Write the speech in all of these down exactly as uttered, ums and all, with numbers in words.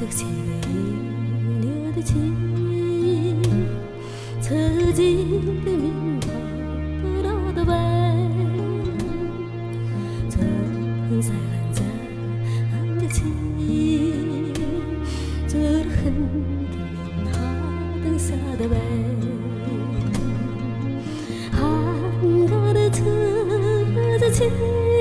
着千里流的情，曾经的名号不老的白，从塞岸在岸的情，做了恨的名号等下的白，韩国的车子情。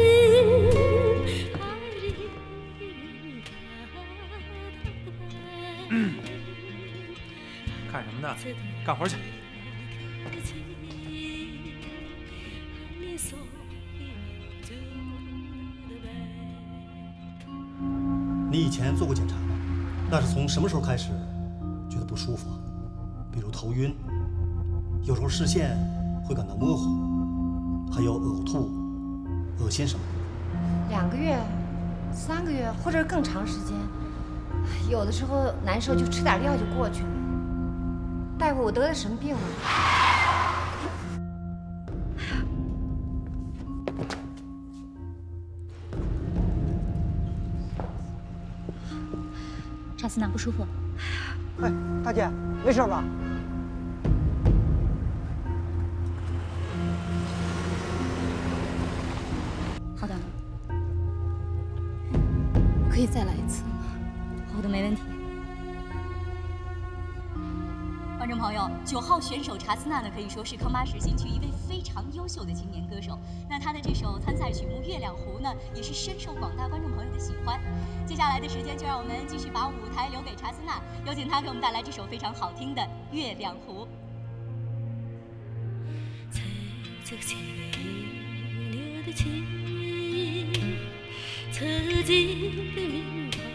看什么呢？干活去！ 你以前做过检查吗？那是从什么时候开始觉得不舒服啊？比如头晕，有时候视线会感到模糊，还有呕吐、恶心什么的。 两个月、三个月，或者更长时间。 有的时候难受，就吃点药就过去了。大夫，我得的什么病啊？ 查斯娜不舒服。 哎，大姐，没事吧？ 好的，可以再来一次。 好的，没问题。观众朋友，九号选手查斯娜呢，可以说是康巴什新区一位非常优秀的青年歌手。那她的这首参赛曲目《月亮湖》呢，也是深受广大观众朋友的喜欢。接下来的时间，就让我们继续把舞台留给查斯娜，有请她给我们带来这首非常好听的《月亮湖》。 踩着千里流的情，曾经的名号。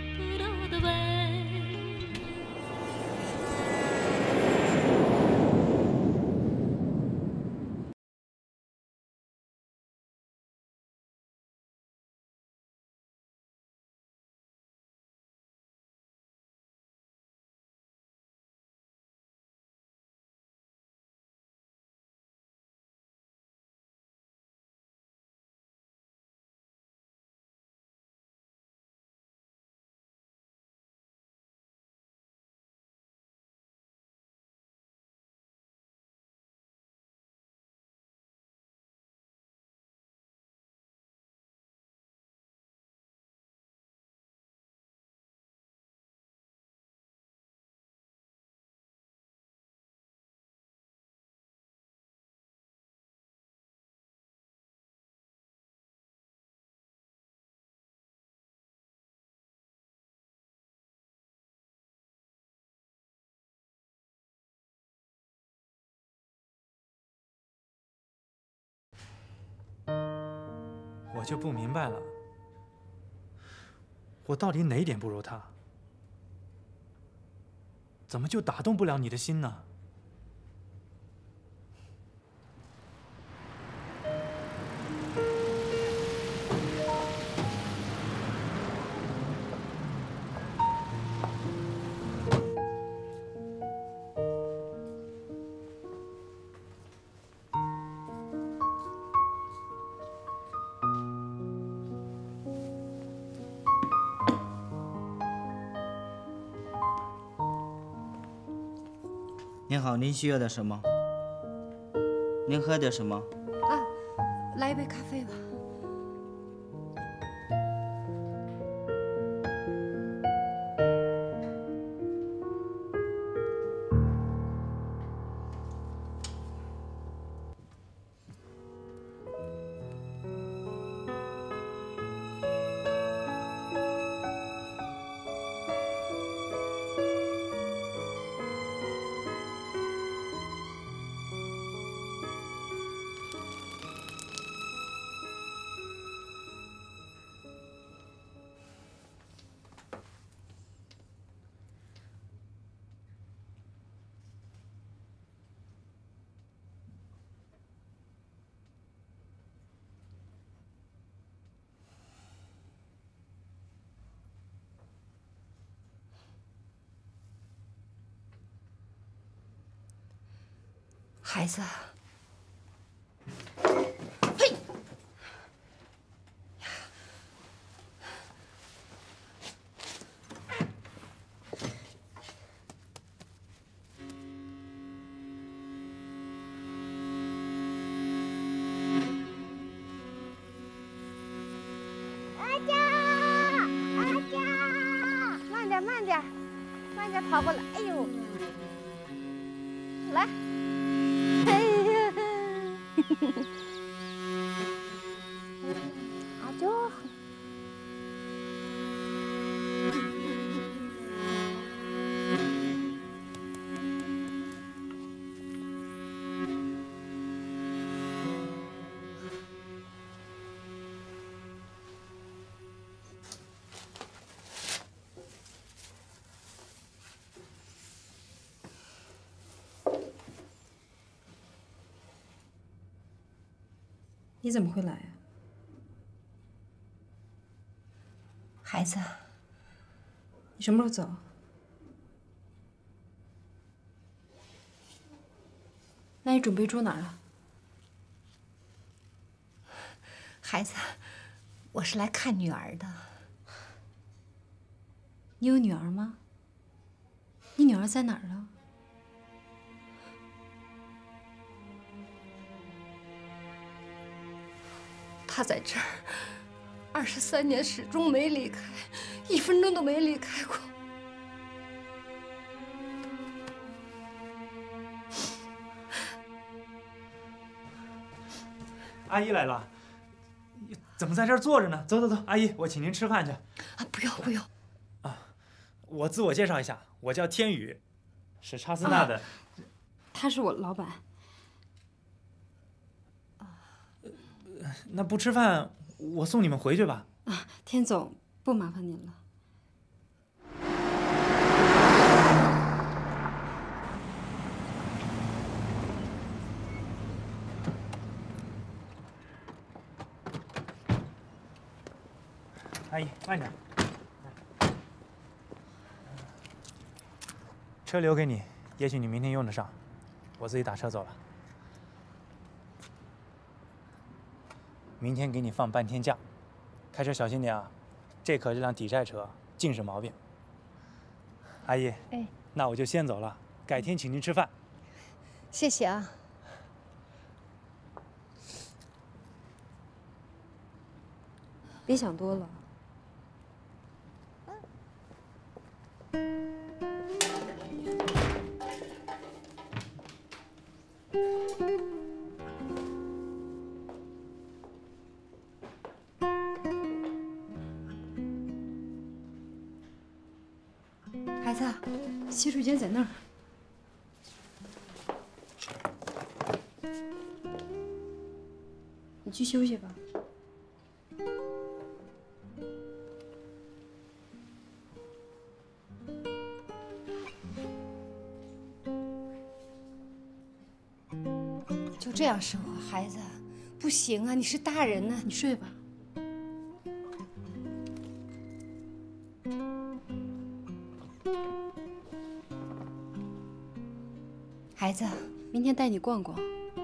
我就不明白了，我到底哪一点不如他？怎么就打动不了你的心呢？ 您好，您需要点什么？您喝点什么？ 啊，来一杯咖啡吧。孩子，嘿， 跑过来，哎呦，来，哎呀，好就好。 你怎么会来呀？ 孩子， 你什么时候走？那你准备住哪儿啊？ 孩子，我是来看女儿的。 你有女儿吗？你女儿在哪儿啊？ 他在这儿二十三年，始终没离开，一分钟都没离开过。 阿姨来了，怎么在这儿坐着呢？走走走，阿姨，我请您吃饭去。 啊，不用不用。 啊，我自我介绍一下，我叫天宇，是查斯纳的。啊、 他是我老板。 那不吃饭，我送你们回去吧。 啊，天总，不麻烦您了。 阿姨，慢点。车留给你，也许你明天用得上，我自己打车走了。 明天给你放半天假，开车小心点啊！这可是辆抵债车，尽是毛病。阿姨，哎，那我就先走了，改天请您吃饭。 谢谢啊。 别想多了。 孩子， 洗手间在那儿。你去休息吧。 就这样生活，孩子，不行啊！你是大人呢， 你睡吧。 孩子， 明天带你逛逛。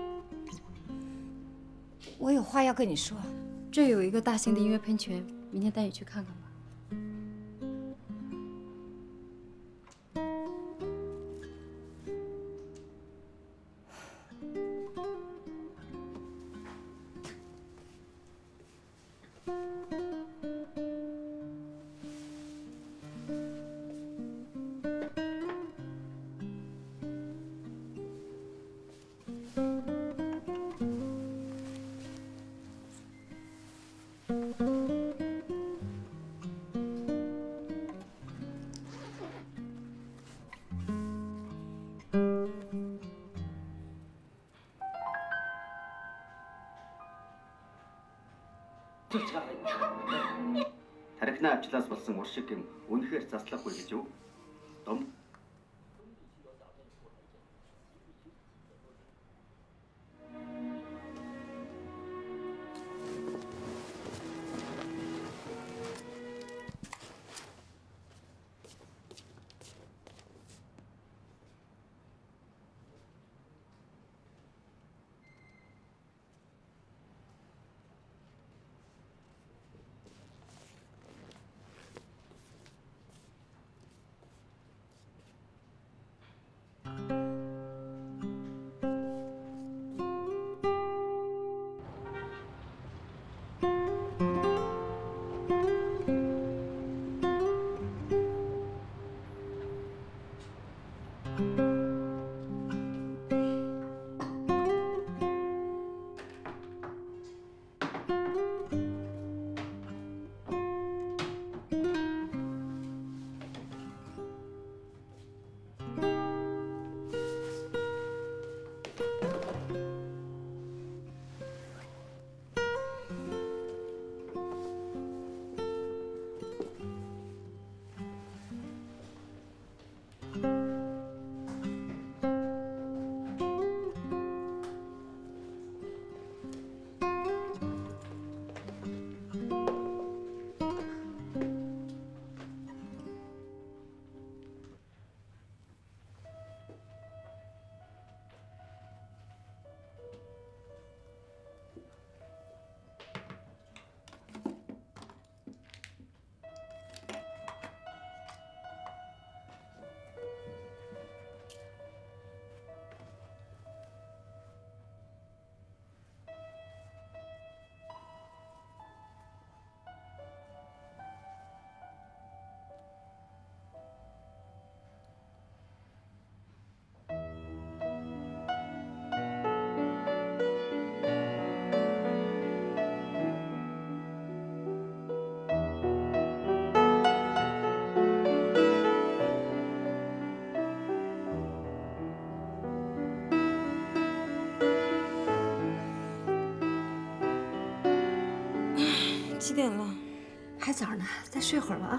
我有话要跟你说。 这有一个大型的音乐喷泉，明天带你去看看吧。 Тархины авчлаас болсон ур шиг юм үнэхээр заслахгүй гэж юу? Дом. 几点了？ 还早呢，再睡会儿吧啊。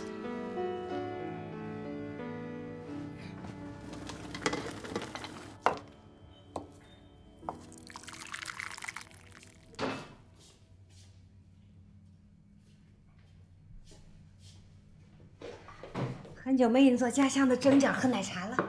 很久没给你做家乡的蒸饺和奶茶了。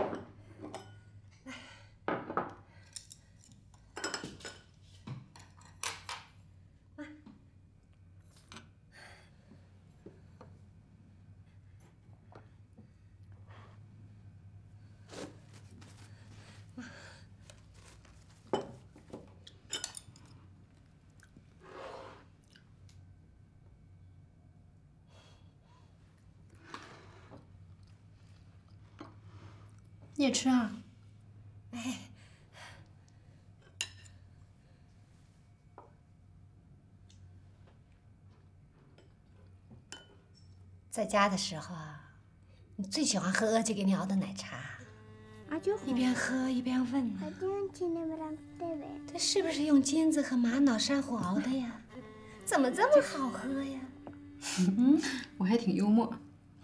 你也吃啊？ 哎，在家的时候啊，你最喜欢喝阿姐给你熬的奶茶，一边喝一边问呢：“这是不是用金子和玛瑙珊瑚熬的呀？怎么这么好喝呀？” 嗯，我还挺幽默。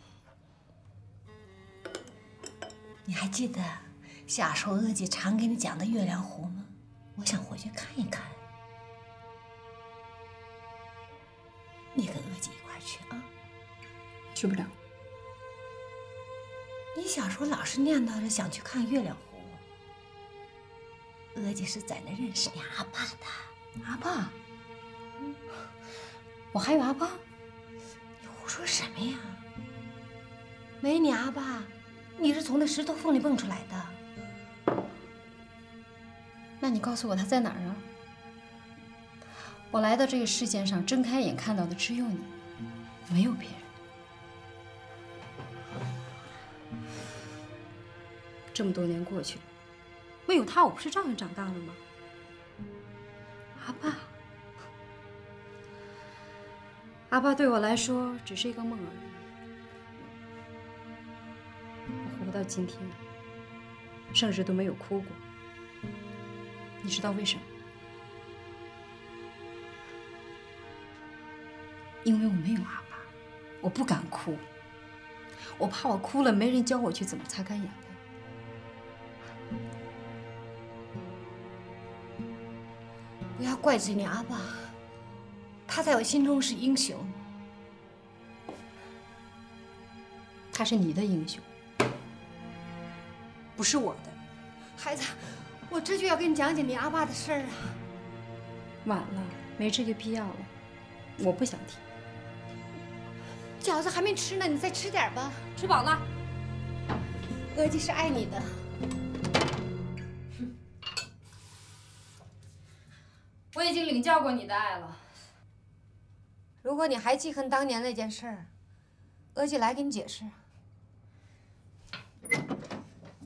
你还记得小时候阿姐常给你讲的月亮湖吗？我想回去看一看。你跟阿姐一块去啊？ 去不了。 你小时候老是念叨着想去看月亮湖。阿姐是在那认识你阿爸的。 阿爸？嗯，我还有阿爸？ 你胡说什么呀？没你阿爸。 你是从那石头缝里蹦出来的， 那你告诉我他在哪儿啊？我来到这个世界上，睁开眼看到的只有你，没有别人。这么多年过去了，没有他，我不是照样长大了吗？阿爸，阿爸对我来说只是一个梦而已。 活到今天，生日都没有哭过。你知道为什么？因为我没有阿爸，我不敢哭，我怕我哭了没人教我去怎么擦干眼泪。 不要怪罪你阿爸，他在我心中是英雄。 他是你的英雄。 不是我的， 孩子，我这就要跟你讲讲你阿爸的事儿啊。 晚了，没这个必要了，我不想听。 饺子还没吃呢，你再吃点吧。 吃饱了。 阿姐是爱你的。 我已经领教过你的爱了。 如果你还记恨当年那件事儿，阿姐来给你解释。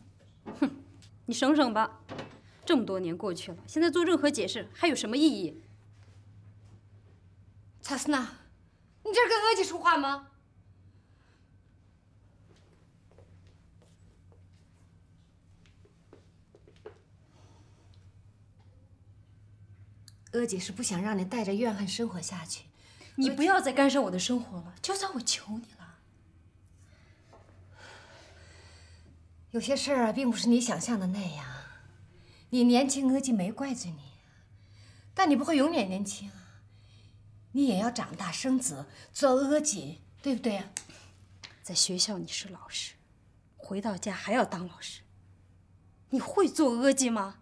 你省省吧。这么多年过去了，现在做任何解释还有什么意义？ 查斯娜，你这是跟额姐说话吗？额姐是不想让你带着怨恨生活下去。 你不要再干涉我的生活了，就算我求你了。 有些事儿啊，并不是你想象的那样。你年轻，额姐没怪罪你，但你不会永远年轻啊。你也要长大生子，做额姐，对不对啊？ 在学校你是老师，回到家还要当老师，你会做额姐吗？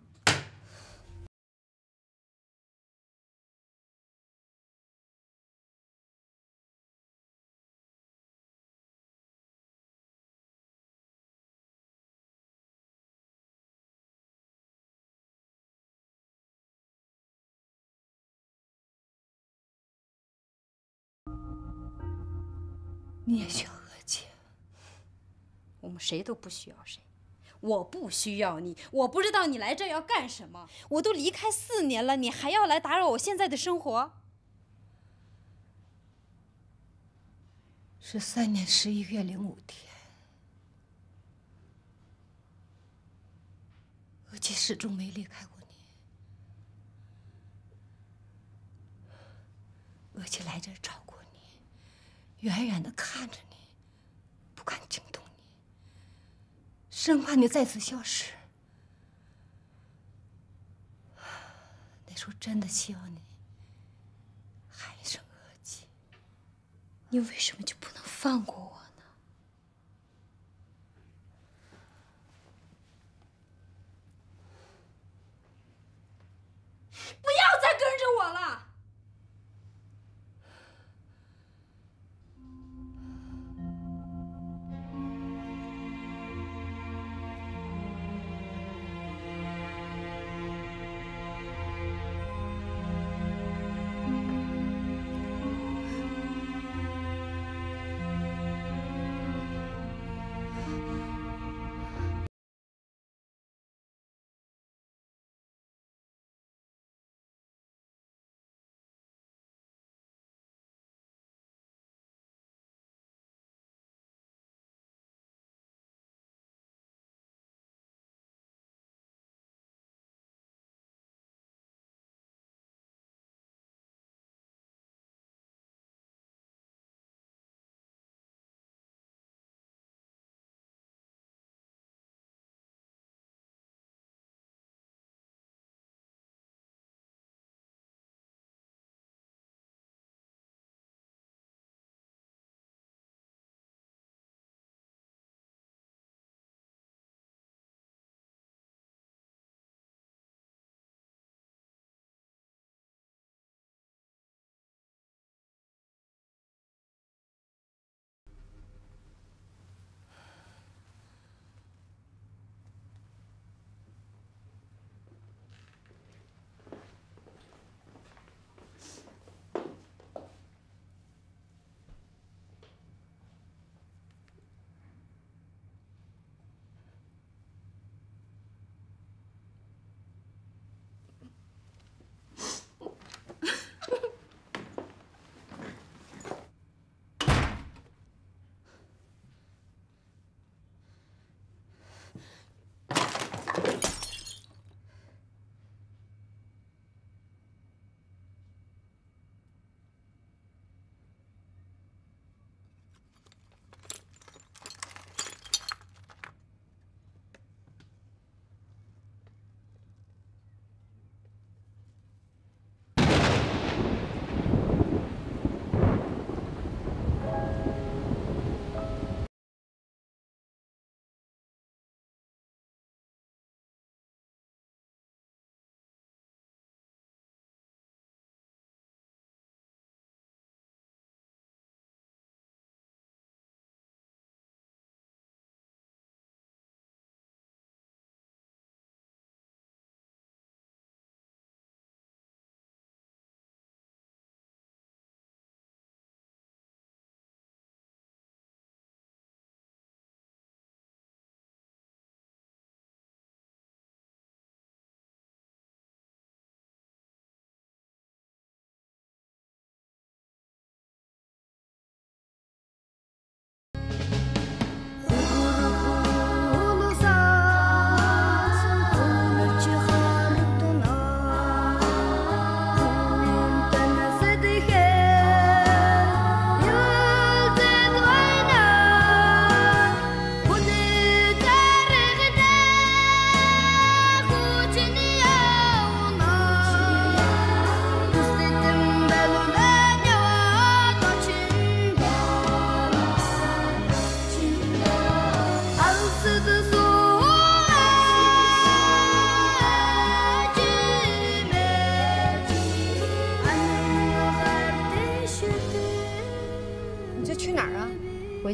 你也需要额姐。 我们谁都不需要谁。我不需要你，我不知道你来这要干什么。我都离开四年了，你还要来打扰我现在的生活？ 是三年十一个月零五天，额姐始终没离开过你。额姐来这儿照顾你，远远的看着你，不敢惊动你，生怕你再次消失。那时候真的希望你喊一声额姐。 你为什么就不能放过我呢？不要再跟着我了！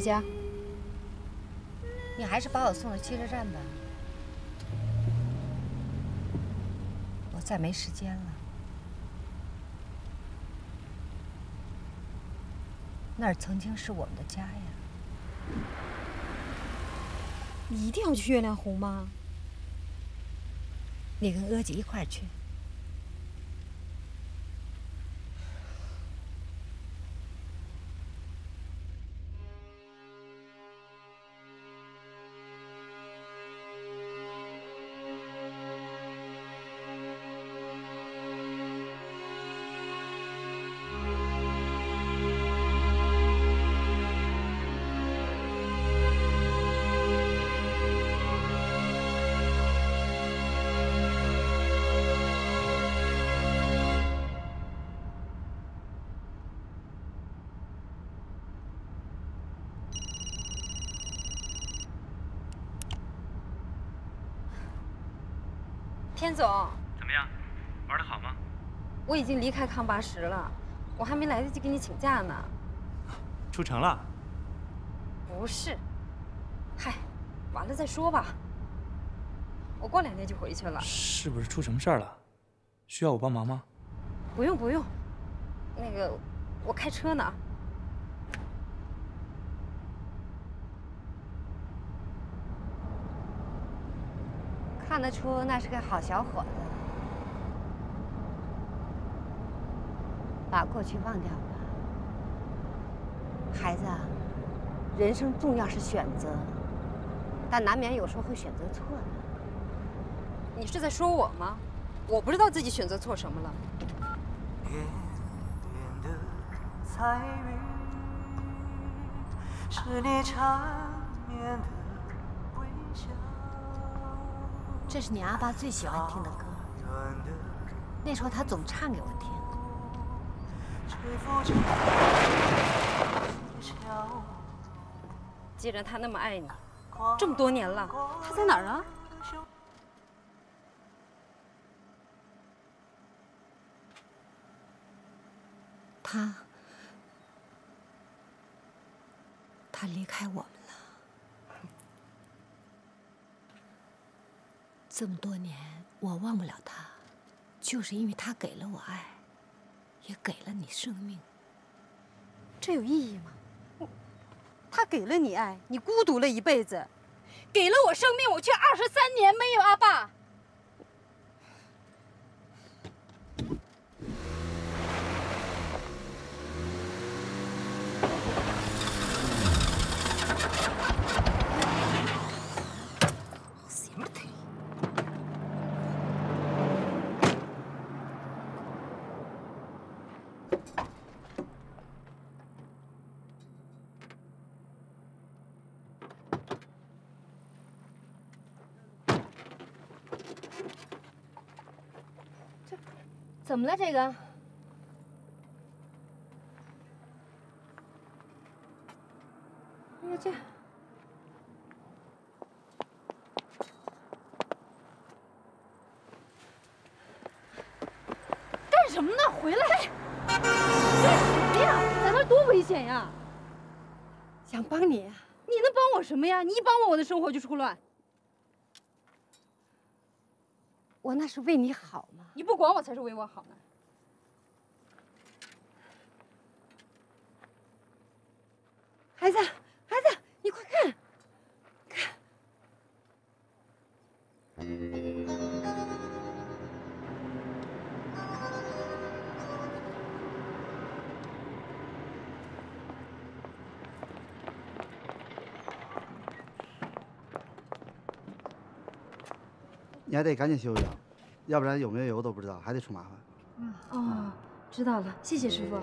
行，你还是把我送到汽车站吧，我再没时间了。那儿曾经是我们的家呀。 你一定要去月亮湖吗？ 你跟阿姐一块儿去。 田总， 怎么样，玩得好吗？ 我已经离开康巴什了，我还没来得及给你请假呢。 出城了？ 不是，嗨，完了再说吧。我过两天就回去了。 是不是出什么事儿了？需要我帮忙吗？ 不用不用，那个我开车呢。 看得出那是个好小伙子，把过去忘掉吧，孩子。人生重要是选择，但难免有时候会选择错的。 你是在说我吗？我不知道自己选择错什么了。 是你缠绵的微笑。 这是你阿爸最喜欢听的歌，那时候他总唱给我听。 既然他那么爱你，这么多年了，他在哪儿啊？ 他，他离开我们了。 这么多年，我忘不了他，就是因为他给了我爱，也给了你生命。 这有意义吗？他给了你爱，你孤独了一辈子；给了我生命，我却二十三年没有阿爸。 怎么了？这个？哎呀，这干什么呢？回来！干什么呀？在那多危险呀！ 想帮你。 你能帮我什么呀？你一帮我，我的生活就出乱。 我那是为你好吗？ 你不管我才是为我好呢。 孩子，孩子，你快看，看。 你还得赶紧休息，要不然有没有油都不知道，还得出麻烦。 嗯哦，知道了，谢谢师傅。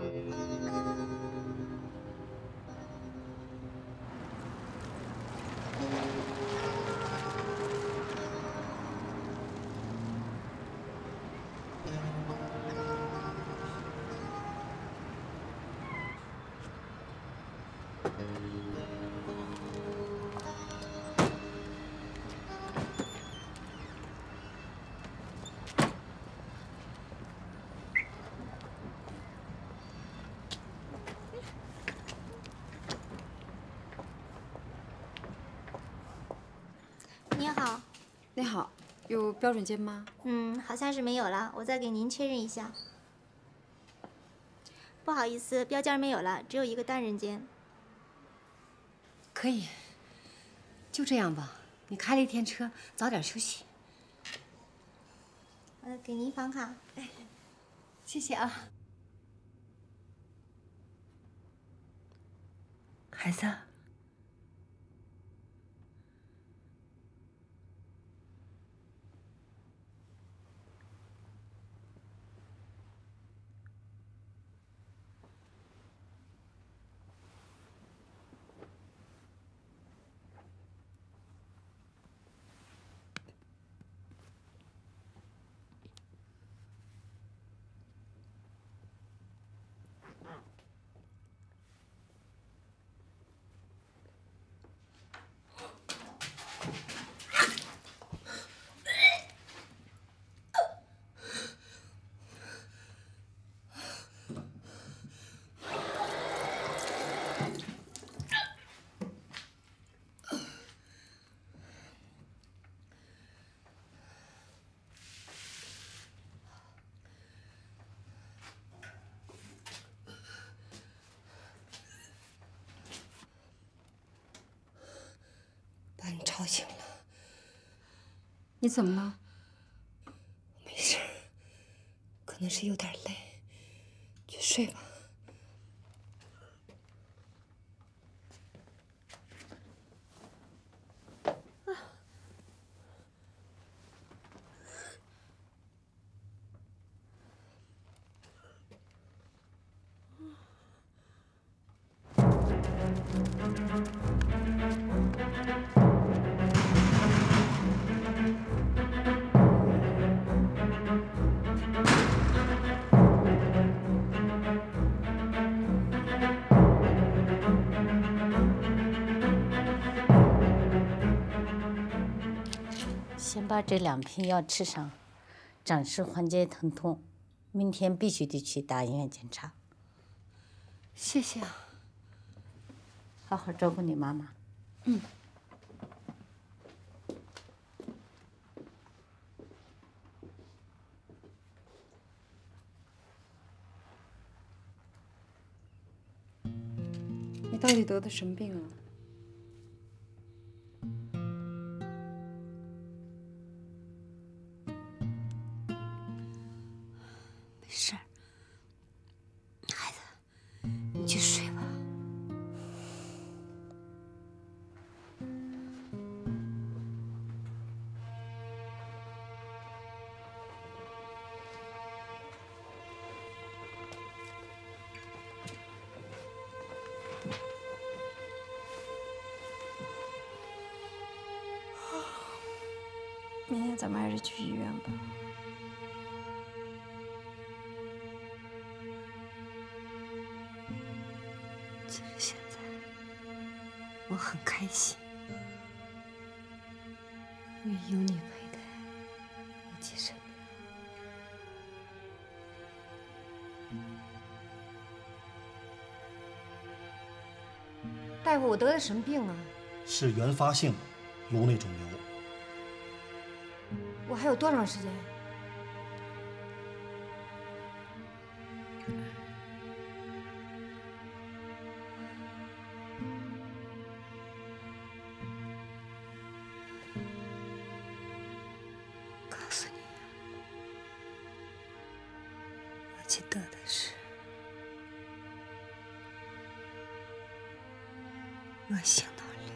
您好。 你好，有标准间吗？ 嗯，好像是没有了，我再给您确认一下。不好意思，标间没有了，只有一个单人间。 可以，就这样吧。你开了一天车，早点休息。 呃，给您房卡。 哎，谢谢啊。孩子。 把你吵醒了， 你怎么了？ 没事，可能是有点累，去睡吧。 先把这两片药吃上，暂时缓解疼痛。明天必须得去大医院检查。 谢谢啊。 好好照顾你妈妈。 嗯。 你到底得的什么病啊？ 没事儿，孩子，你去睡吧。 明天咱们还是去医院吧。 其实现在我很开心，因为有你陪在我姐身边。大夫，我得的什么病啊？ 是原发性颅内肿瘤。 我还有多长时间？ 告诉你，我姐得的是恶性脑瘤。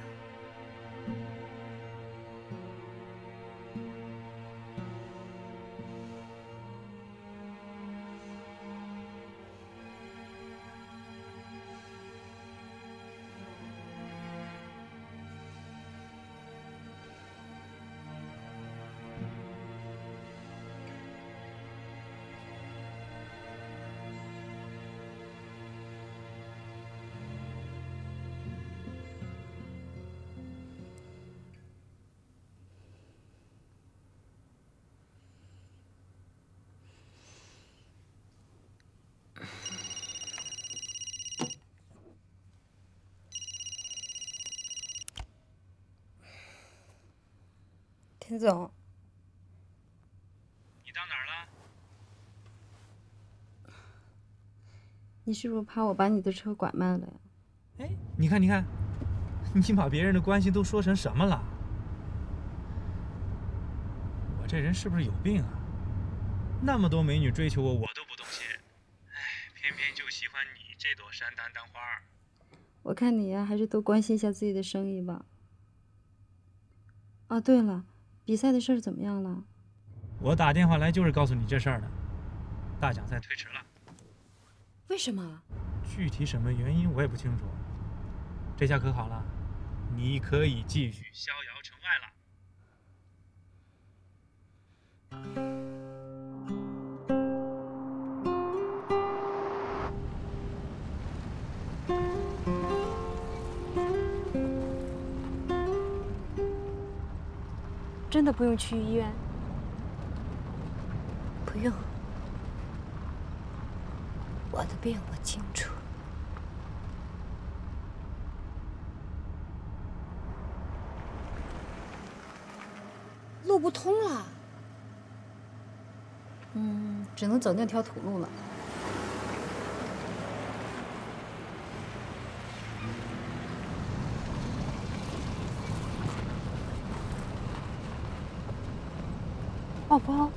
田总， 你到哪儿了？ 你是不是怕我把你的车拐卖了呀？ 哎，你看，你看，你把别人的关系都说成什么了？我这人是不是有病啊？那么多美女追求我，我都不动心，哎，偏偏就喜欢你这朵山丹丹花。 我看你呀，还是多关心一下自己的生意吧。啊，对了，比赛的事儿怎么样了？ 我打电话来就是告诉你这事儿的，大奖赛推迟了。 为什么？ 具体什么原因我也不清楚。这下可好了，你可以继续逍遥城外了。 真的不用去医院？ 不用，我的病我清楚。路不通了。 嗯，只能走那条土路了。包包。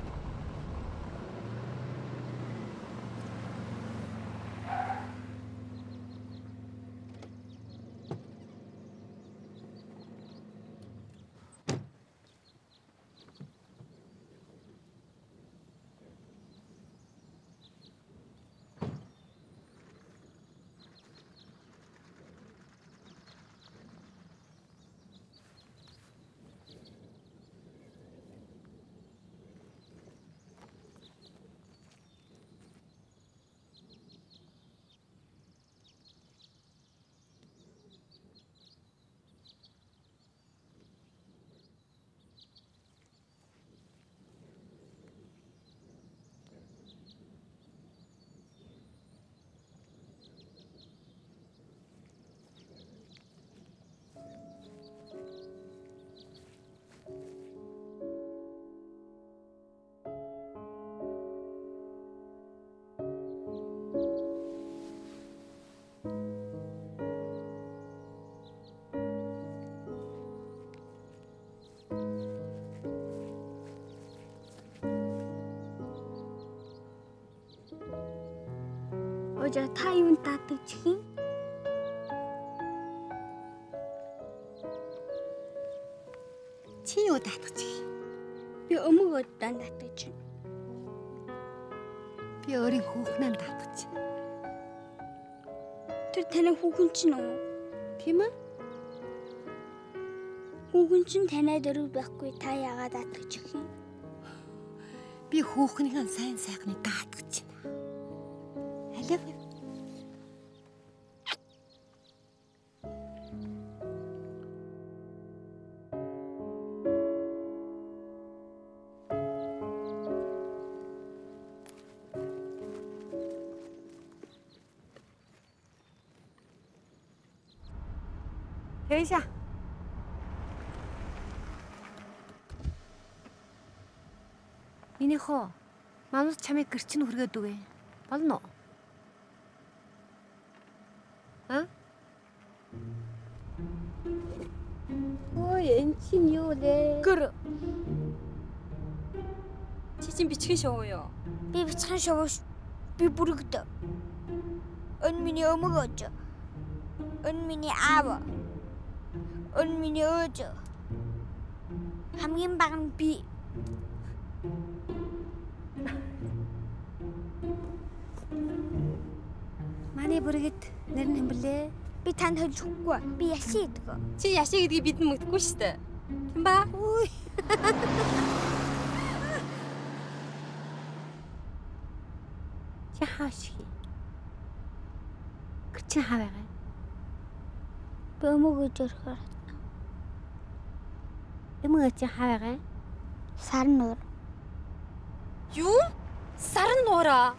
어제 타이운 따뜻히? 치유 따뜻히. 비 어묵었단 따뜻히. 비 어린 호흡난 따뜻히. 들테는 호근치노. 비만? 호근친 테네들을 받고 타야가 따뜻히. 비 호근이간 сайн сайхны 따뜻히. I love you.停一下。Минийхөө манус чамайг гэрчин хүргээд үгүй. Болно уу? А? Ой, энэ чинь юу вэ? Гэр. Чи чинь бичгэн шоу юу? Би бичгэн шоу. Би бүрэгд. Энэ миний өмг өөж. Энэ миний аав. Энэ миний өөж. Хамгийн бага нь би. Манай бүргэд нэр нь хэмбэлээ. Би танд хэлж өгөхгүй. Би яшиг гэдэг. Чи яшиг гэдгийг бид мэдгүй шүү дээ. Тийм ба? Үй. Чи хаашиг. Гэрчин хаа байгаа. Би өмг өөж өрхөр. Өмг өөж хаа байгаа. Сарн нуур. Юу? Сарн нуураа?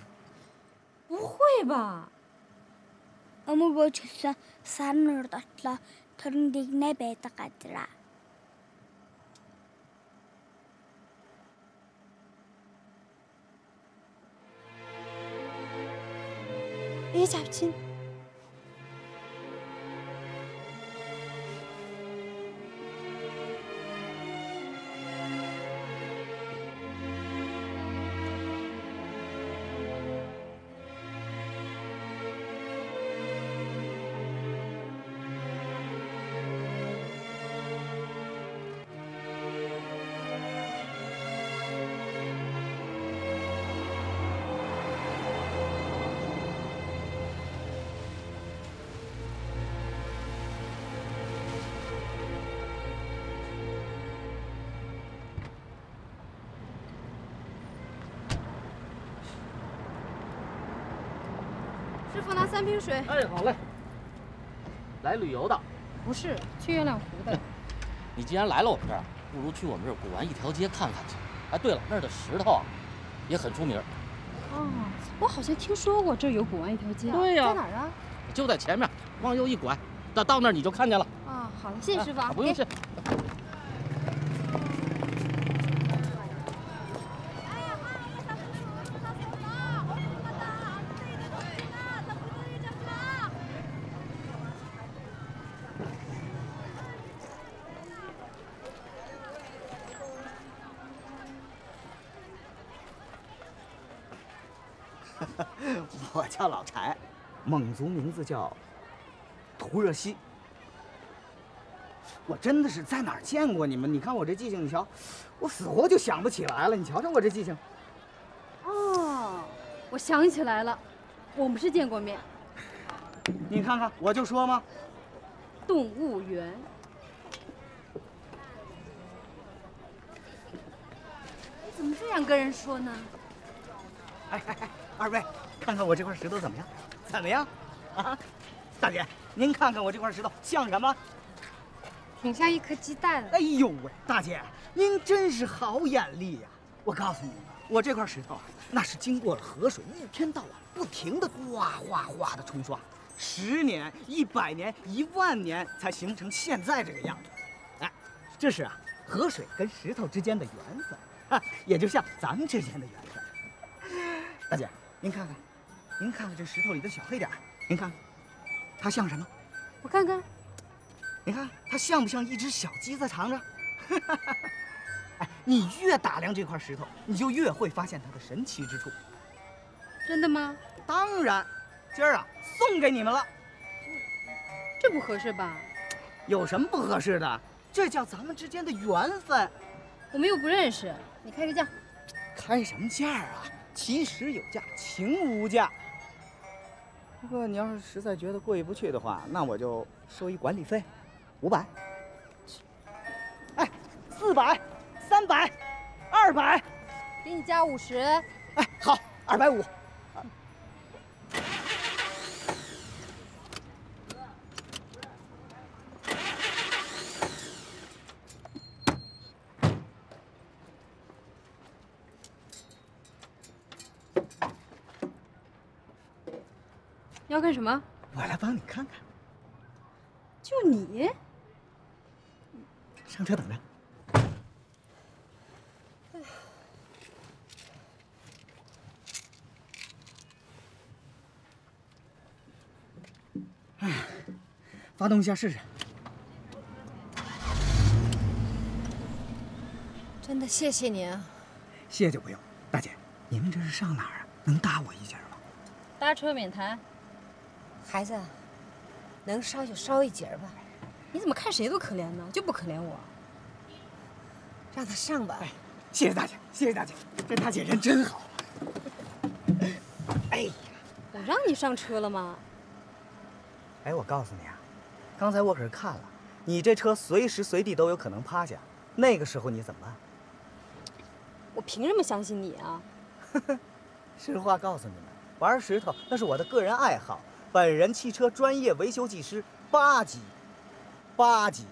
Үгүй ба. Өмг өөж хэлсэн сарн нуурд очлоо. Төрн дигнэ байдаг газраа. 왜 잡힌?师傅拿三瓶水。 哎，好嘞。来旅游的？ 不是，去月亮湖的。 你既然来了我们这儿，不如去我们这儿古玩一条街看看去。哎，对了，那儿的石头啊，也很出名。 哦，我好像听说过这儿有古玩一条街。 对呀。 在哪儿啊？ 就在前面，往右一拐，到到那儿你就看见了。 啊，好了，谢谢师傅啊。 不用谢。 我叫老柴，蒙族名字叫图热西。我真的是在哪儿见过你们？你看我这记性，你瞧，我死活就想不起来了。你瞧瞧我这记性。 哦，我想起来了，我们是见过面。 你看看，我就说嘛， 动物园。你怎么这样跟人说呢？ 哎哎哎！ 二位，看看我这块石头怎么样？怎么样？啊，大姐，您看看我这块石头像什么？ 挺像一颗鸡蛋。 哎呦喂，大姐，您真是好眼力呀！我告诉你，我这块石头啊，那是经过了河水一天到晚不停的哗哗哗的冲刷，十年、一百年、一万年才形成现在这个样子。哎，这是啊，河水跟石头之间的缘分，啊，也就像咱们之间的缘分。大姐。 您看看，您看看这石头里的小黑点，您看看，它像什么？ 我看看。 你看它像不像一只小鸡在藏着？哎，你越打量这块石头，你就越会发现它的神奇之处。 真的吗？ 当然，今儿啊送给你们了。 这不合适吧？ 有什么不合适的？这叫咱们之间的缘分。 我们又不认识，你开个价。 开什么价啊？ 其实有价，情无价。不过你要是实在觉得过意不去的话，那我就收一管理费，五百。哎，四百，三百，二百， 给你加五十。 哎，好，二百五。 你要干什么？ 我来帮你看看。 就你？ 上车等着。哎，发动一下试试。 真的谢谢您啊。 谢就不用，大姐，你们这是上哪儿啊？能搭我一截吗？ 搭车免谈。 孩子，能捎就捎一截吧。 你怎么看谁都可怜呢？就不可怜我？ 让他上吧。 哎，谢谢大姐，谢谢大姐，这大姐人真好。哎呀， 我让你上车了吗？ 哎，我告诉你啊，刚才我可是看了，你这车随时随地都有可能趴下，那个时候你怎么办？ 我凭什么相信你啊？ 实话告诉你们，玩石头那是我的个人爱好。 本人汽车专业维修技师八级，八级。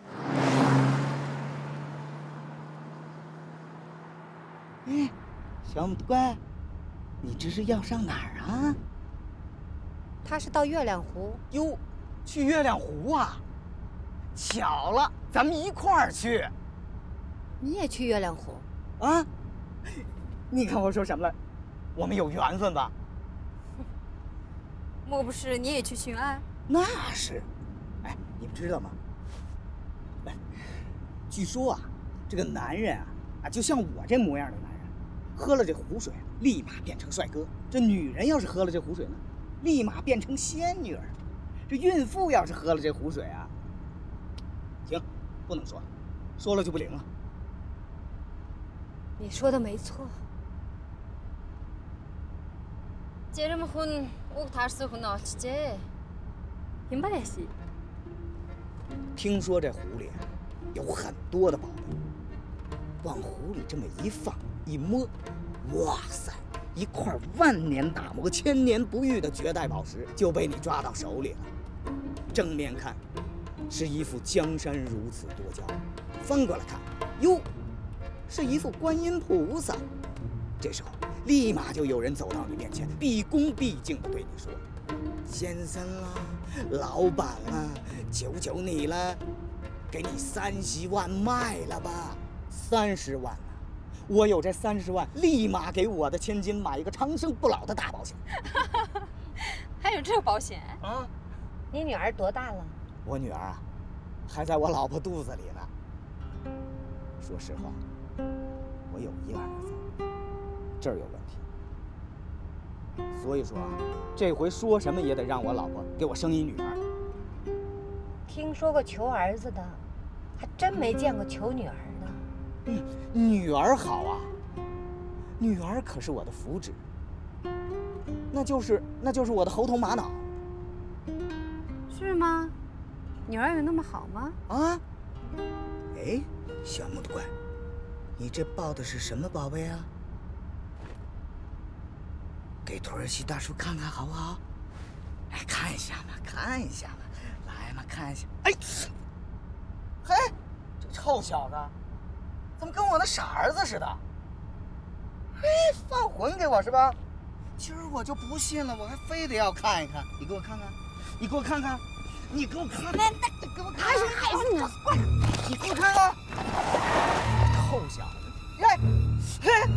哎，小母乖，你这是要上哪儿啊？ 他是到月亮湖。 哟，去月亮湖啊？巧了，咱们一块儿去。 你也去月亮湖？ 啊？你看我说什么了？我们有缘分吧？ 莫不是你也去寻爱？ 那是。哎，你们知道吗？哎，据说啊，这个男人啊啊，就像我这模样的男人，喝了这湖水，立马变成帅哥；这女人要是喝了这湖水呢，立马变成仙女儿。这孕妇要是喝了这湖水啊，停，不能说，说了就不灵了。 你说的没错。这么混，我他是混到起这，明白也是。 听说这湖里有很多的宝贝，往湖里这么一放一摸，哇塞，一块万年打磨、千年不遇的绝代宝石就被你抓到手里了。正面看，是一副江山如此多娇；翻过来看，哟，是一副观音菩萨。这时候，立马就有人走到你面前，毕恭毕敬地对你说：“先生啦，老板啦，求求你了，给你三十万卖了吧！三十万啊！我有这三十万，立马给我的千金买一个长生不老的大保险。” 还有这保险啊？ 你女儿多大了？ 我女儿啊，还在我老婆肚子里呢。说实话，我有一个儿子，这儿有问题。所以说啊，这回说什么也得让我老婆给我生一女儿。 听说过求儿子的，还真没见过求女儿的。 嗯，女儿好啊，女儿可是我的福祉，那就是那就是我的猴头马脑。 是吗？女儿有那么好吗？ 啊？哎，小木头怪，你这抱的是什么宝贝啊？给土耳其大叔看看好不好？哎，看一下嘛，看一下嘛，来嘛，看一下。哎，嘿，这臭小子，怎么跟我那傻儿子似的？嘿，放魂给我是吧？今儿我就不信了，我还非得要看一看。你给我看看，你给我看看，你给我看看，你给我看看，还是孩子呢？快，你给我看看，臭小子，哎，嘿。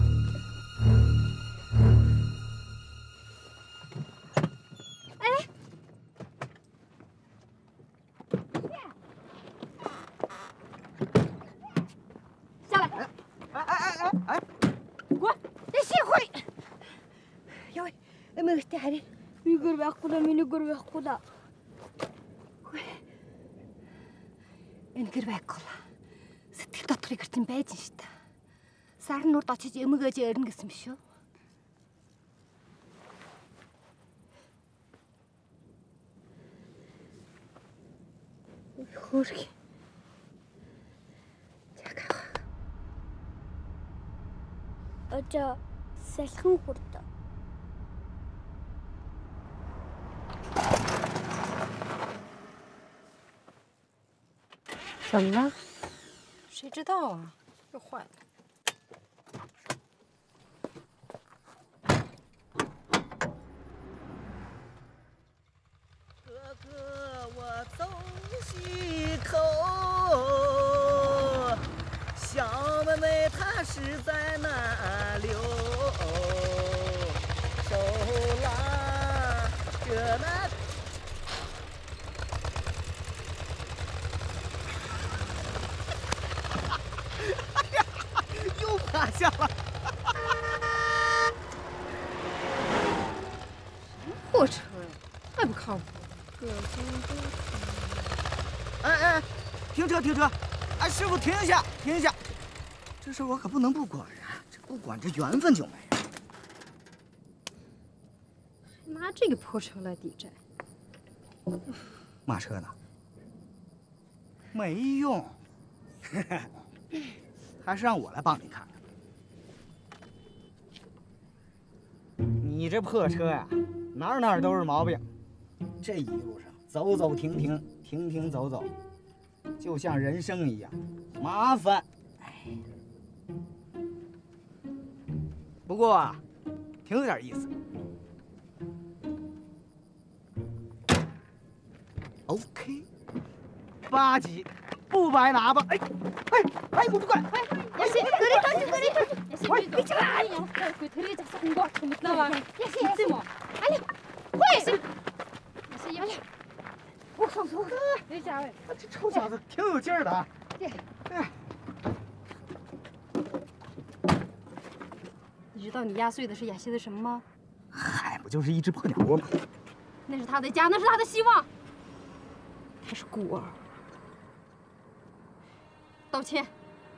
تعرف يقول بأخذها من يقول بأخذها إن قرب أخذها ستير تطرق كرتين بعدين شتا صار النور طاتي أمي جاي أرنقسم شو خورك أجا سلخن خورتا 怎么了？谁知道啊？又坏了。 哥哥，我走西口，小妹妹她是在哪溜？手拉着那。趴下了！ 什么货车呀，太不靠谱了！ 哎哎，停车停车！哎，师傅停下停下！这事我可不能不管啊！这不管这缘分就没了。 还拿这个破车来抵债？ 嘛车呢？没用，还是让我来帮你看看。你这破车呀，哪儿哪儿都是毛病。这一路上走走停停，停停走走，就像人生一样麻烦。哎，不过啊，挺有点意思。OK， 八级，不白拿吧？哎哎哎，木头怪！哎， 야씨그래 던져 그래 던져 야씨 왜 미쳐 아니 그 들이 잡서 공부 좀 나와 야씨 야씨 뭐 아니 왜 야씨 两位，这臭小子挺有劲儿的啊！ 对， 哎， 你知道你压碎的是雅西的什么吗？ 嗨，不就是一只破鸟窝吗？ 那是他的家，那是他的希望。他是孤儿。道歉。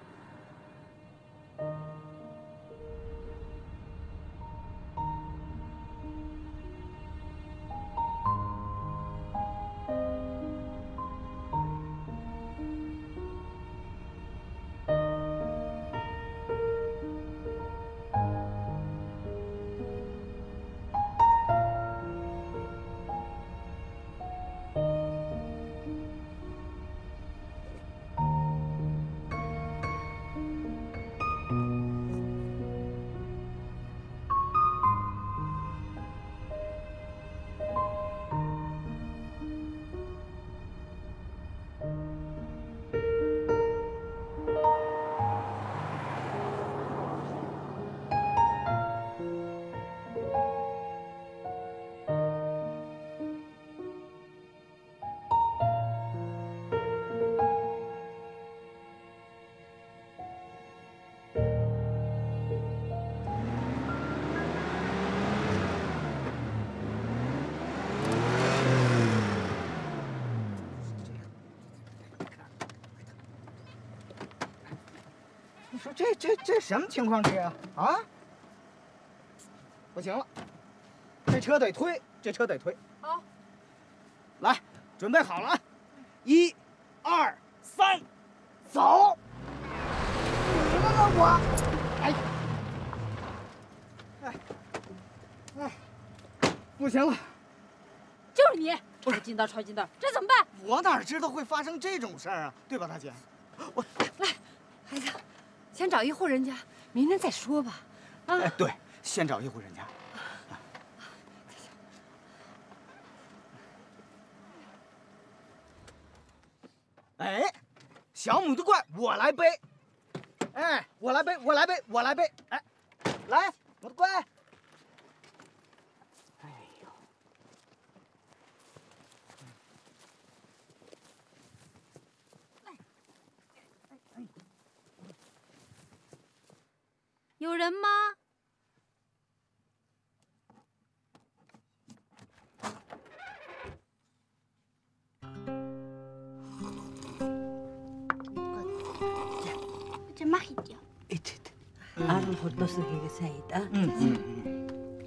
你说这这这什么情况这啊？啊！不行了，这车得推，这车得推。 好， 来，准备好了啊！一、二、三，走！你们让我，哎，哎，哎，不行了， 就是你，揣金蛋揣金蛋，这怎么办？ 我哪知道会发生这种事儿啊？对吧，大姐？我来，孩子。先找一户人家，明天再说吧。啊， 哎，对，先找一户人家。哎，小母的怪我来背。哎，我来背，我来背，我来背。哎，来，母的怪。哎呦， 有人吗？ 这马一点。 哎，对对。阿鲁好多是那个菜的。嗯嗯。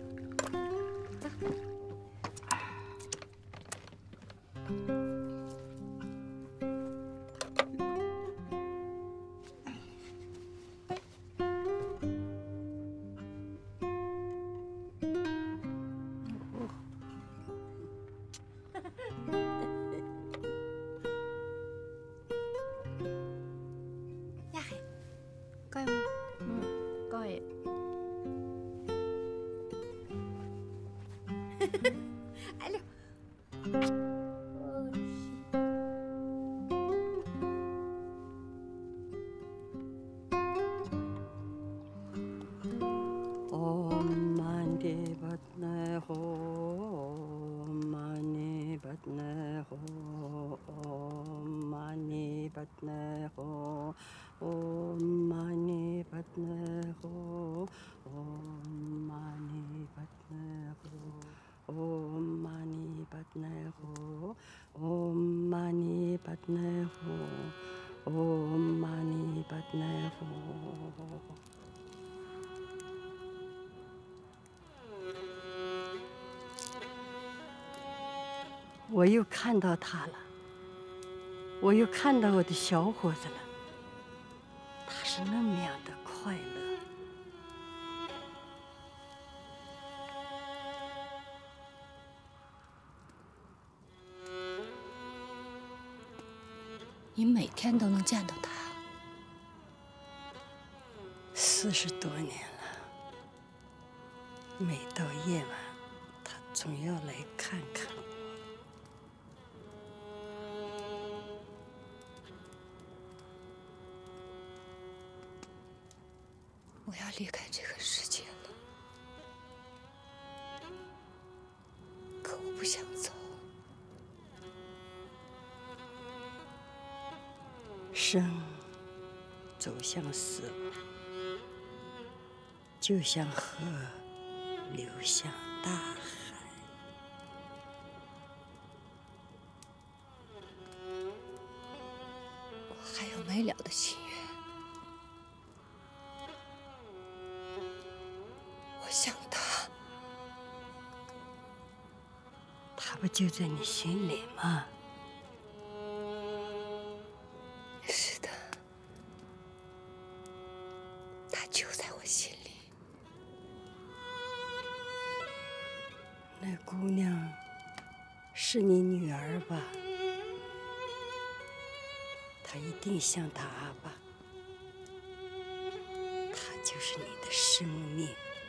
我又看到他了，我又看到我的小伙子了，他是那么样的快乐。 你每天都能见到他， 四十多年了，每到夜晚，他总要来看看我。 我要离开这个世界了，可我不想走。 生走向死亡，就像河流向大海。 我还有没了的心愿。我想他， 他不就在你心里吗？ 是的，他就在我心里。 那姑娘是你女儿吧？她一定像她阿爸，她就是你的生命。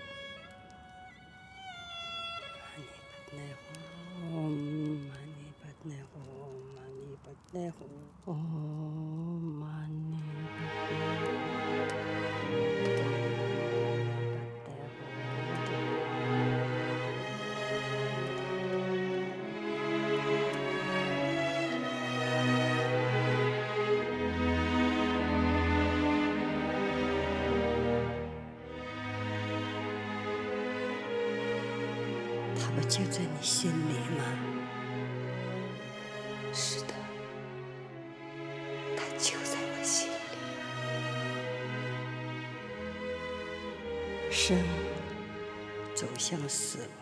他不就在你心里吗？ 是的，他就在我心里。 生走向死亡，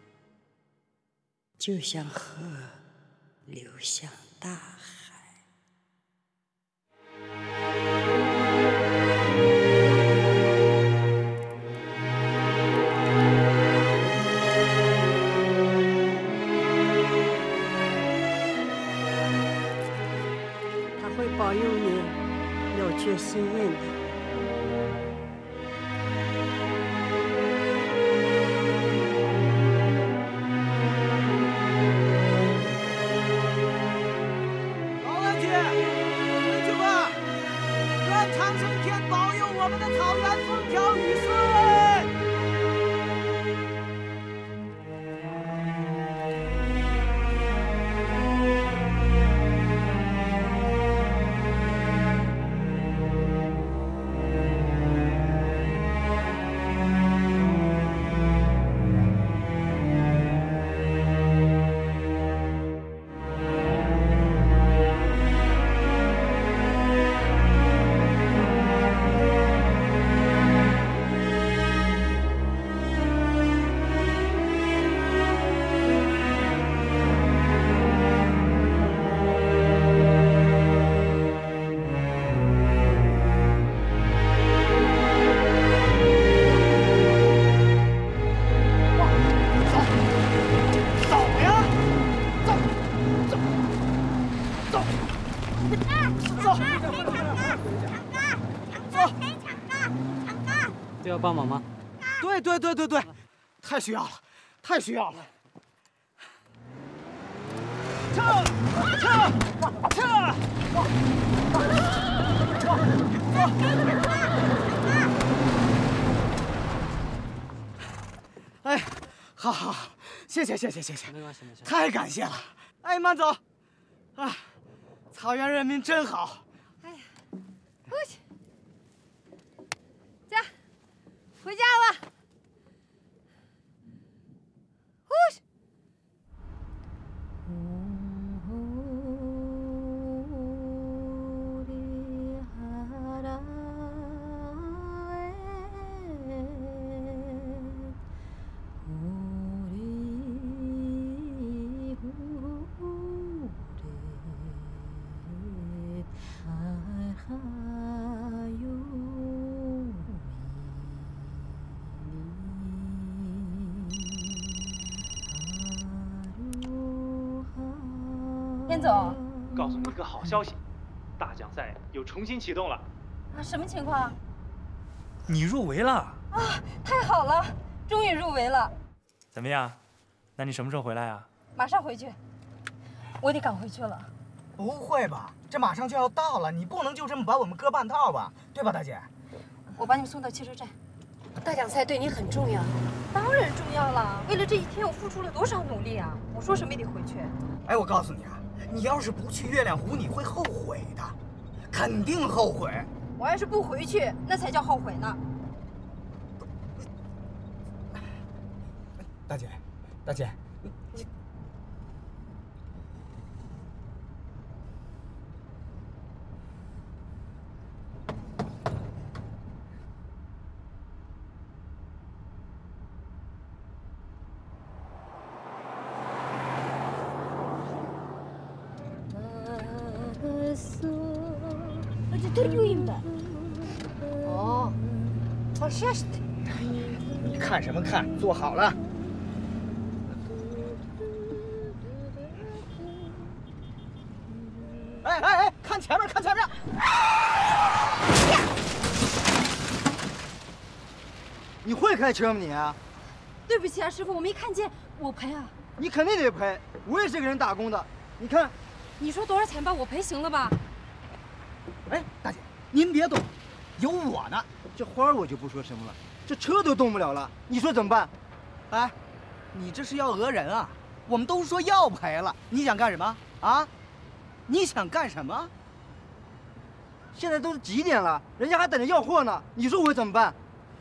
就像河流向大海。保佑你了却心愿的。 老安姐，回去吧，愿长生天保佑我们的草原风调雨顺。 要帮忙吗？ 对对对对对，太需要了，太需要了！撤撤撤！哎，好好好，谢谢谢谢谢谢， 没关系没事， 太感谢了！哎，慢走！啊，草原人民真好。 哎呀，回去。 回家吧。呼去。严总， 告诉你一个好消息，大奖赛又重新启动了。 啊，什么情况？ 你入围了！ 啊，太好了，终于入围了。 怎么样？那你什么时候回来啊？ 马上回去，我得赶回去了。 不会吧？这马上就要到了，你不能就这么把我们搁半道吧？对吧，大姐？ 我把你们送到汽车站。 大奖赛对你很重要。 当然重要了，为了这一天，我付出了多少努力啊！我说什么也得回去。 哎，我告诉你啊。 你要是不去月亮湖，你会后悔的。 肯定后悔。 我要是不回去，那才叫后悔呢。 大姐，大姐，你你。 哦，好像是。 你看什么看？坐好了。哎哎哎，看前面，看前面！ 你会开车吗你？ 对不起啊，师傅，我没看见，我赔啊。 你肯定得赔，我也是给人打工的，你看。 你说多少钱吧？我赔行了吧？ 哎，大姐，您别动，有我呢。 这花儿我就不说什么了，这车都动不了了，你说怎么办？ 哎，你这是要讹人啊！我们都说要赔了，你想干什么啊？你想干什么？ 现在都是几点了，人家还等着要货呢，你说我怎么办？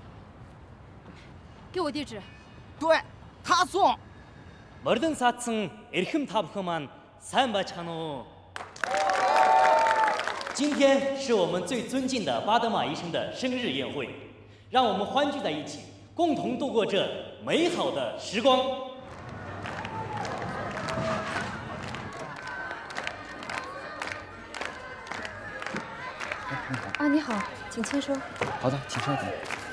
给我地址。 对，他送。 모든 사층 эрхэм тавхман сайн бачхано。今天是我们最尊敬的巴德玛医生的生日宴会，让我们欢聚在一起，共同度过这美好的时光。 啊，你好，请签收。 好的，请稍等。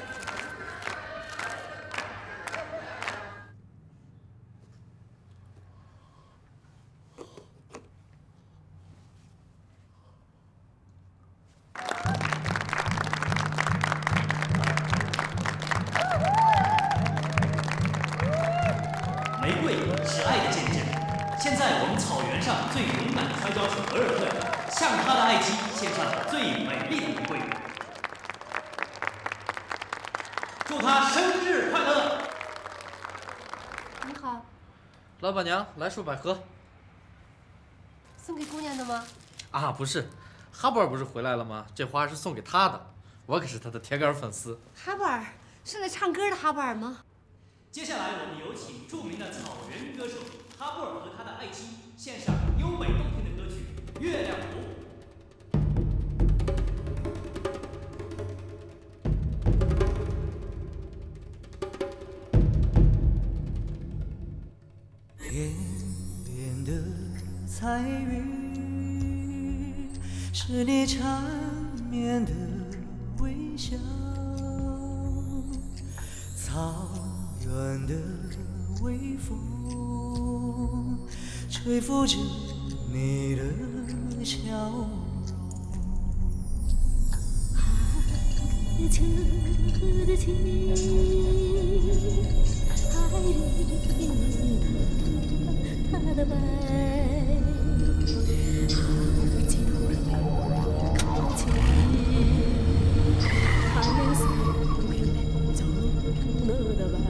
玫瑰是爱的见证。现在我们草原上最勇敢的摔跤手俄尔特，向他的爱妻献上最美丽的玫瑰。祝他生日快乐！ 你好， 老板娘，来束百合。 送给姑娘的吗？ 啊，不是，哈布尔不是回来了吗？这花是送给他的，我可是他的铁杆粉丝。 哈布尔是那唱歌的哈布尔吗？ 接下来，我们有请著名的草原歌手哈布尔和他的爱妻献上优美动听的歌曲《月亮湖》。 天边的彩云，是你缠绵的微笑。草。 远的微风，吹拂着你的笑容。 秋的情，海里的他的白，耳机突然靠近，还能似就那的白。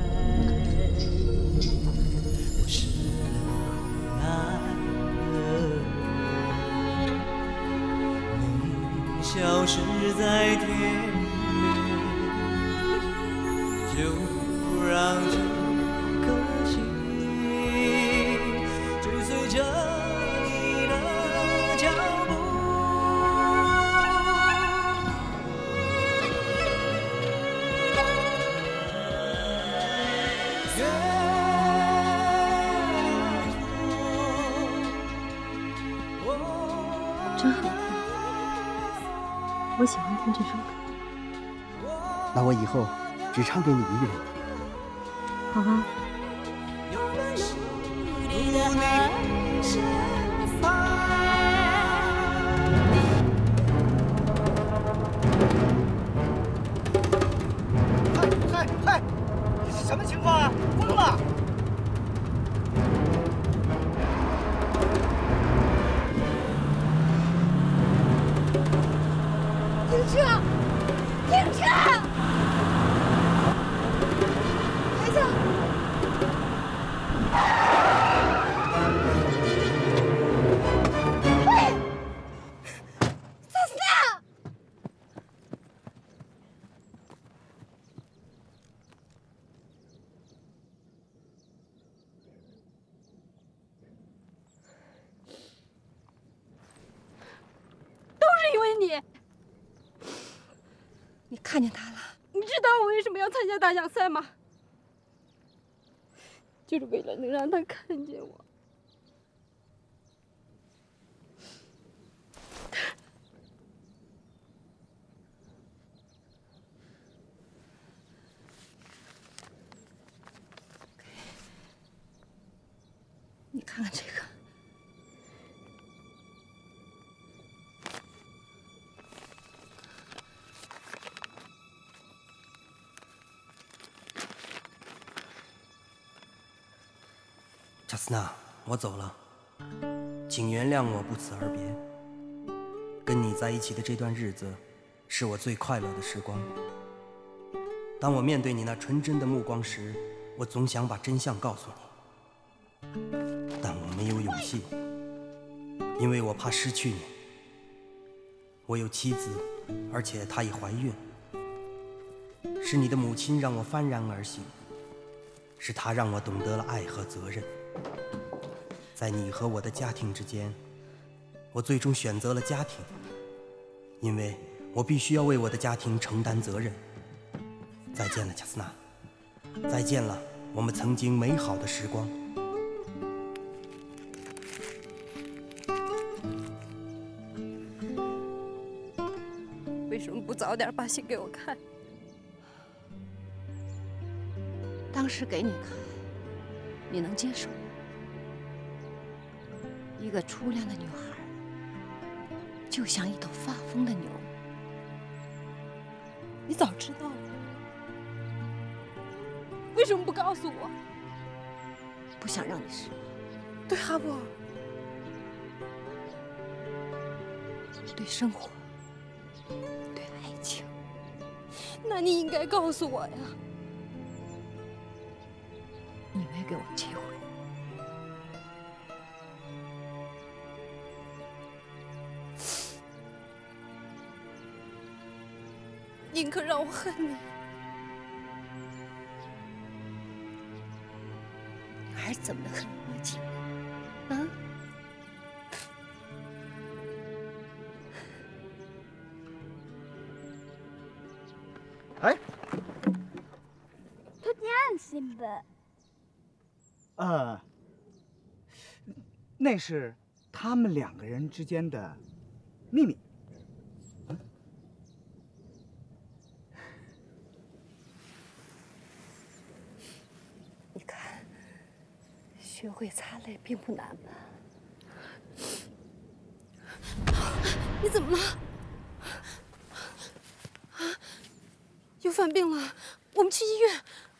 消失在天边，就让这颗心追随着你的脚步。 真好听。 我喜欢听这首歌。 那我以后只唱给你一个人。 好啊。 嗨嗨嗨！什么情况啊？疯了！ 停车！停车！孩子，喂，萨斯纳！ 看见他了。 你知道我为什么要参加大奖赛吗？就是为了能让他看见我。 你看看这个。 查斯娜，我走了，请原谅我不辞而别。跟你在一起的这段日子，是我最快乐的时光。当我面对你那纯真的目光时，我总想把真相告诉你，但我没有勇气，因为我怕失去你。我有妻子，而且她已怀孕。是你的母亲让我幡然而醒，是她让我懂得了爱和责任。 在你和我的家庭之间，我最终选择了家庭，因为我必须要为我的家庭承担责任。再见了，贾斯娜，再见了，我们曾经美好的时光。 为什么不早点把信给我看？ 当时给你看，你能接受？ 一个出亮的女孩，就像一头发疯的牛。 你早知道了，为什么不告诉我？ 不想让你失望。 对哈勃， 对生活，对爱情， 那你应该告诉我呀。 你没给我机会。 宁可让我恨你， 女孩怎么能恨恶姐呢？啊？ 哎， 他这样行不？ 呃，那是他们两个人之间的秘密。 学会擦泪并不难吧？ 你怎么了？啊，又犯病了，我们去医院。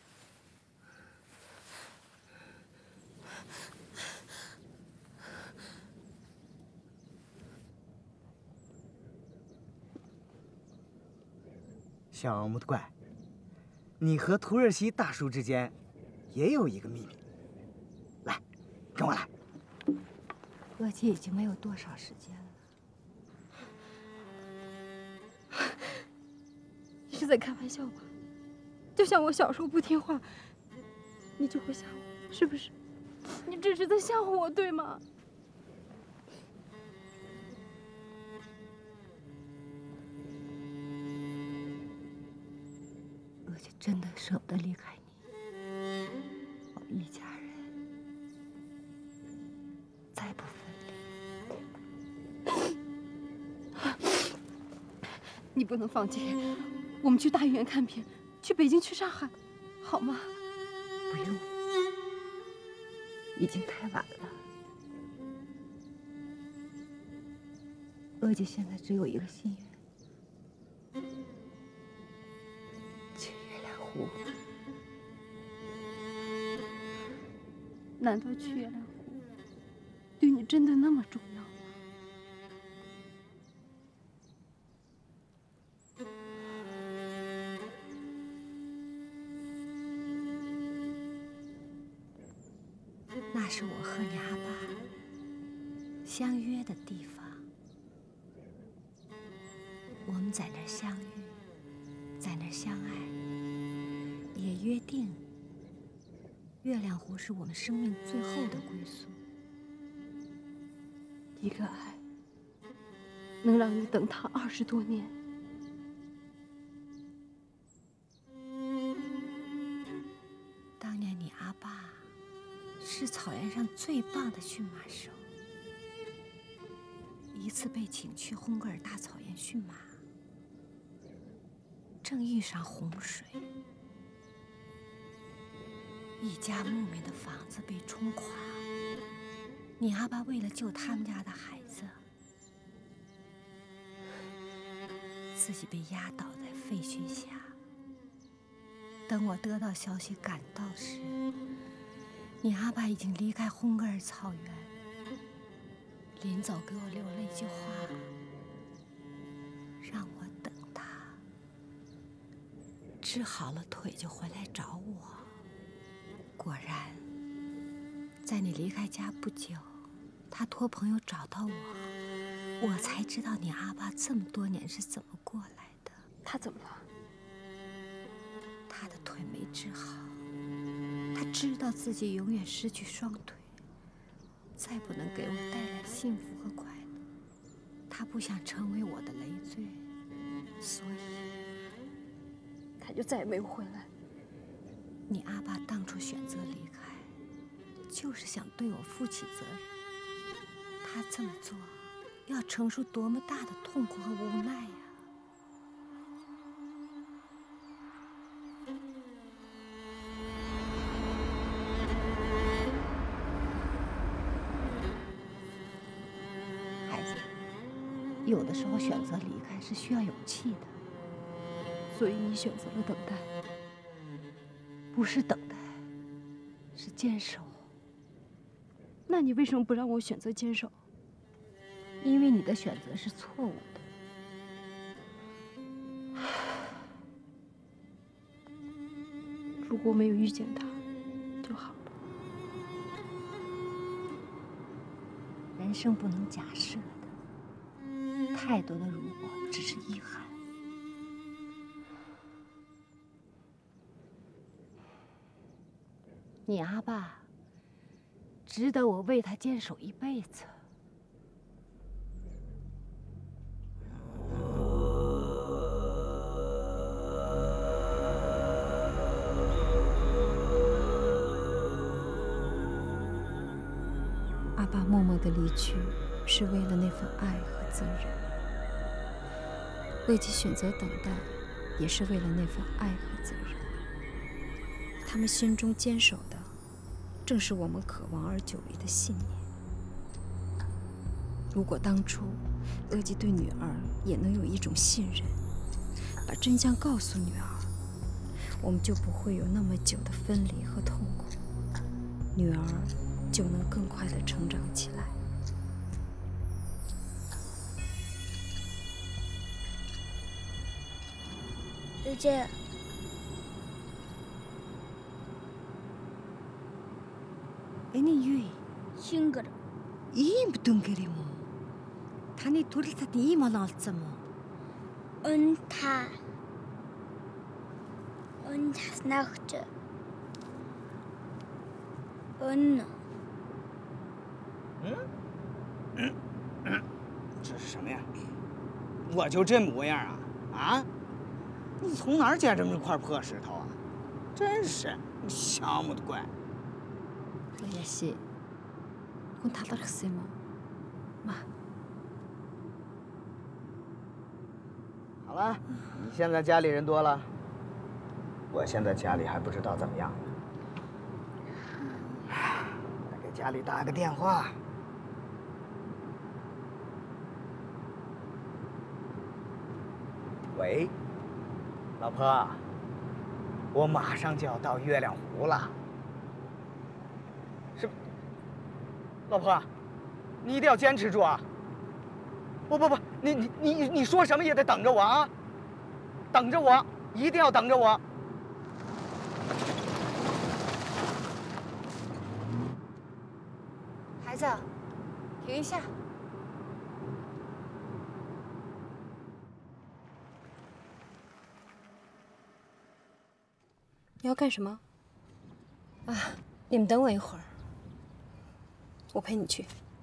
小木头怪，你和土耳其大叔之间也有一个秘密。 来，跟我来。 额姐已经没有多少时间了。 你是在开玩笑吧？就像我小时候不听话，你就会吓我，是不是？你只是在吓唬我，对吗？ 额姐真的舍不得离开你，我们一家人。 再不分离，你不能放弃。我们去大医院看病，去北京，去上海，好吗？ 不用，已经太晚了。额姐现在只有一个心愿，去月亮湖。 难道去月亮湖？ 对你真的那么重要吗？ 那是我和你阿爸相约的地方。我们在那儿相遇，在那儿相爱，也约定月亮湖是我们生命最后的归宿。 一个爱，能让你等他二十多年， 当年你阿爸是草原上最棒的驯马手，一次被请去烘格尔大草原驯马，正遇上洪水，一家牧民的房子被冲垮，你阿爸为了救他们家的孩子，自己被压倒在废墟下。等我得到消息赶到时，你阿爸已经离开烘格尔草原。临走给我留了一句话，让我等他治好了腿就回来找我。果然，在你离开家不久，他托朋友找到我，我才知道你阿爸这么多年是怎么过来的。 他怎么了？ 他的腿没治好，他知道自己永远失去双腿，再不能给我带来幸福和快乐。他不想成为我的累赘，所以他就再也没有回来。 你阿爸当初选择离开，就是想对我负起责任。他这么做，要承受多么大的痛苦和无奈呀！孩子，有的时候选择离开是需要勇气的。 所以你选择了等待。 不是等待，是坚守。 那你为什么不让我选择坚守？ 因为你的选择是错误的。 如果没有遇见他，就好了。 人生不能假设的，太多的如果只是遗憾。你阿爸值得我为他坚守一辈子。 阿爸默默的离去，是为了那份爱和责任。乐基选择等待，也是为了那份爱和责任。他们心中坚守的，正是我们渴望而久违的信念。如果当初乐基对女儿也能有一种信任，把真相告诉女儿，我们就不会有那么久的分离和痛苦，女儿就能更快地成长起来。 刘姐。 Eni Synger. Ийм дүнгэр юм уу? Таны төрөл татны ийм олон олдсон мó? Өн та. Өн таснагч. Өн. 嗯？嗯嗯，这是什么呀？我就这模样啊？啊？你从哪儿捡这么一块破石头啊？真是想不得怪。 야씨, 그건 달라졌어 뭐. 마. 好了，你现在家里人多了，我现在家里还不知道怎么样。再给家里打个电话。喂，老婆，我马上就要到月亮湖了。 是，老婆，你一定要坚持住啊！不不不，你你你你说什么也得等着我啊！等着我，一定要等着我。 孩子，停一下。 你要干什么？啊，你们等我一会儿。 我陪你去。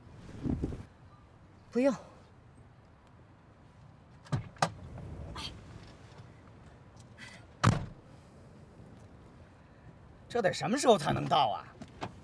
不用。 这得什么时候才能到啊？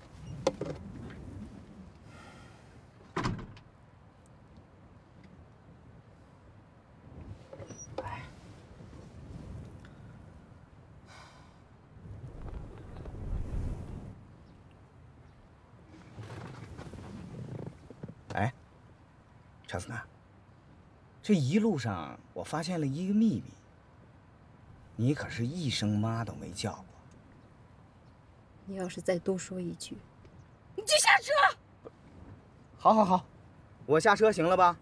哎，查斯纳，这一路上我发现了一个秘密，你可是一声妈都没叫过。 你要是再多说一句， 你就下车。好，好，好，我下车行了吧？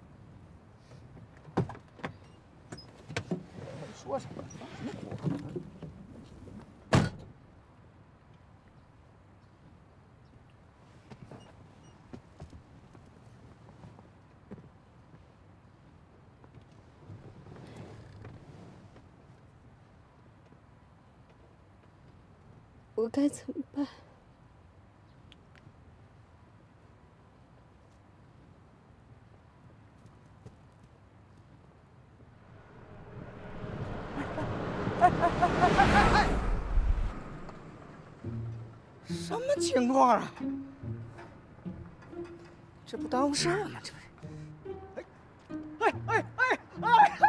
说什么？ 我该怎么办？ 哎哎哎哎哎哎！什么情况啊？这不耽误事儿吗？这不是？哎哎哎哎哎！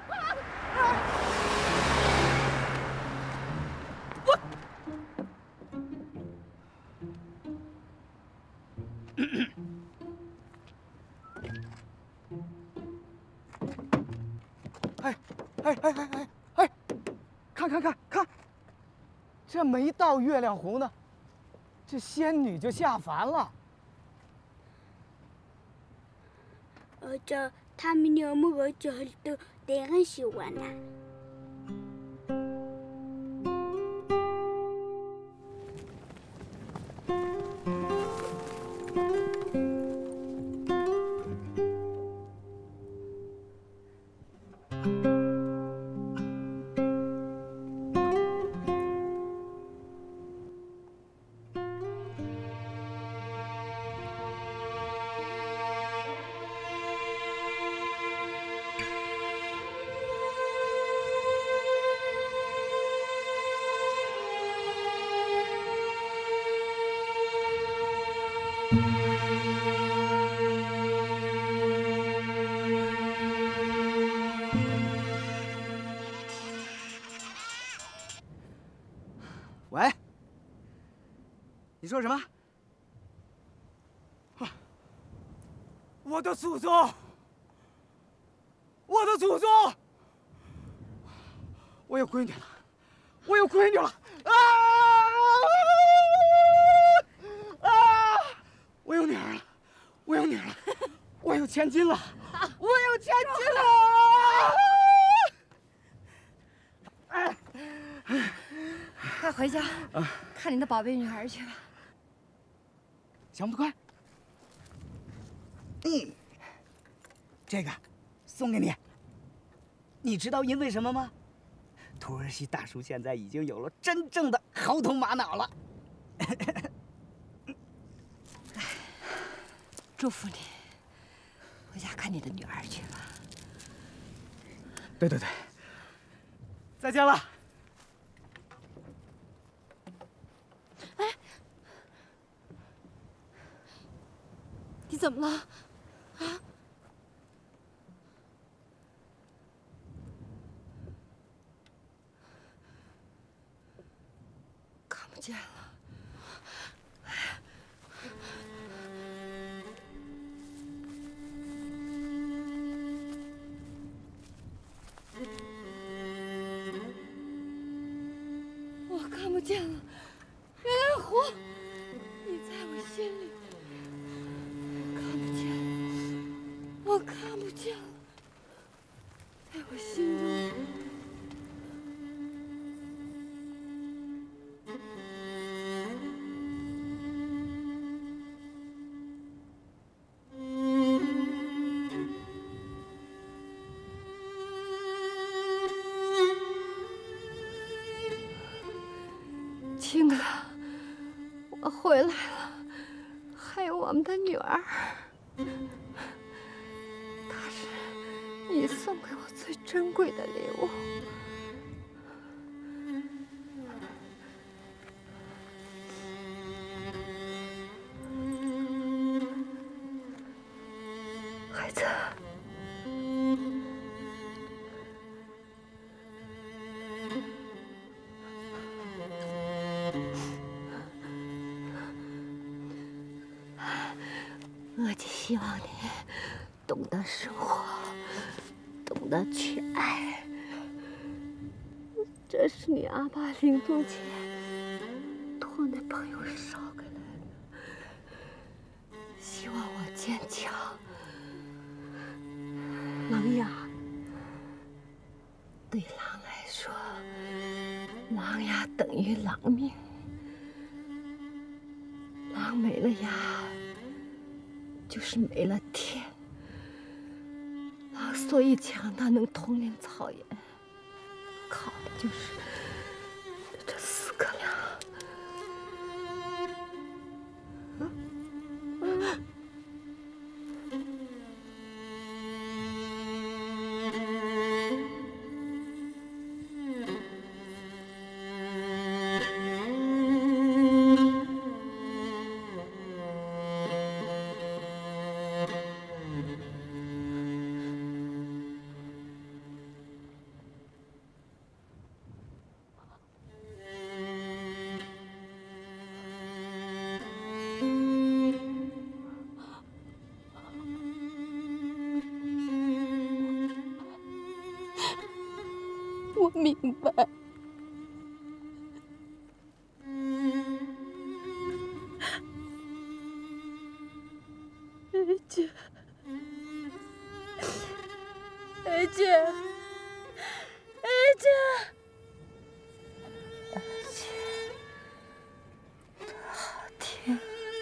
我。哎哎哎哎哎哎！看看看看，这没到月亮湖呢，这仙女就下凡了。 어 저 타민이 어묵 어쩔 때 내가 시원하. 喂，你说什么？我的祖宗！我的祖宗！我有闺女了，我有闺女了！啊啊！我有女儿了，我有女儿了，我有千金了，我有千金了！哎。 快回家，啊、看你的宝贝女儿去吧。 想不快。嗯，这个送给你。你知道因为什么吗？土耳其大叔现在已经有了真正的猴头玛瑙了。 祝福你，回家看你的女儿去吧。 对对对，再见了。 哎，你怎么了？啊？看不见了。我看不见了。月亮湖，你在我心里。我看不见了，在我心中。亲哥，我回来了，还有我们的女儿。你送给我最珍贵的礼物， 我就希望你懂得生活，懂得去爱。这是你阿爸临终前托那朋友捎给来的，希望我坚强。狼牙，对狼来说，狼牙等于狼命。狼没了牙，就是没了天。狼所以强大，能统领草原，靠的就是这四个粮。啊啊 我明白，二姐，二姐，二姐，二姐，好听。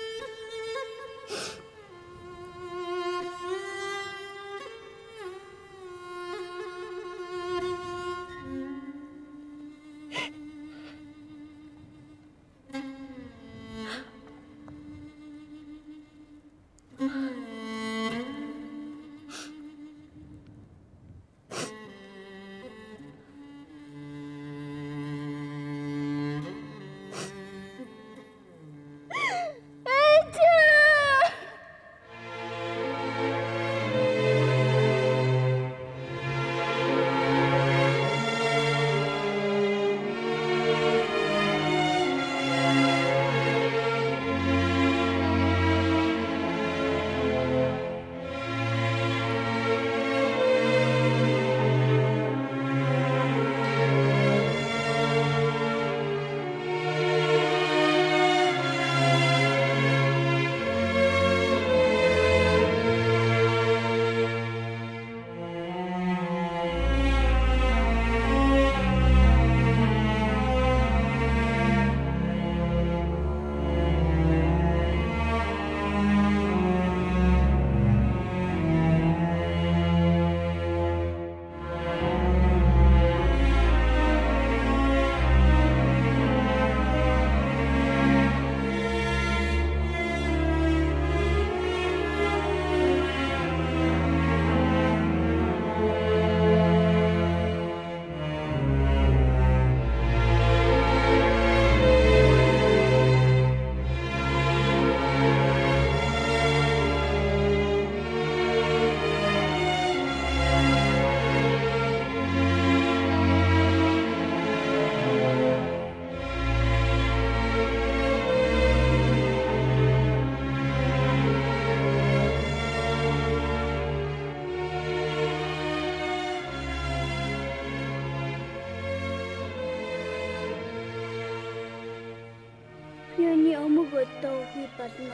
아무것도 해봤노.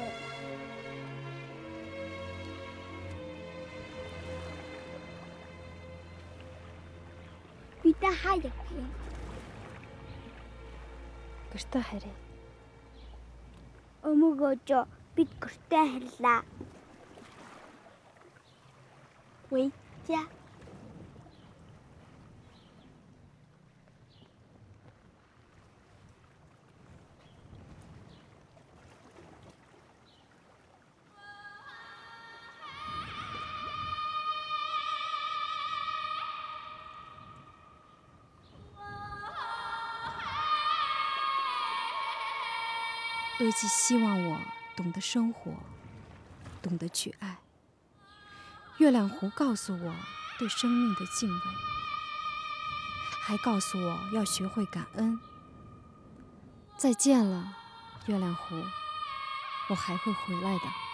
Kita hayak ya. Kustahari. 아무것도 빛 그스타헬라. 왜자? 阿季希望我懂得生活，懂得去爱。月亮湖告诉我对生命的敬畏，还告诉我要学会感恩。 再见了，月亮湖，我还会回来的。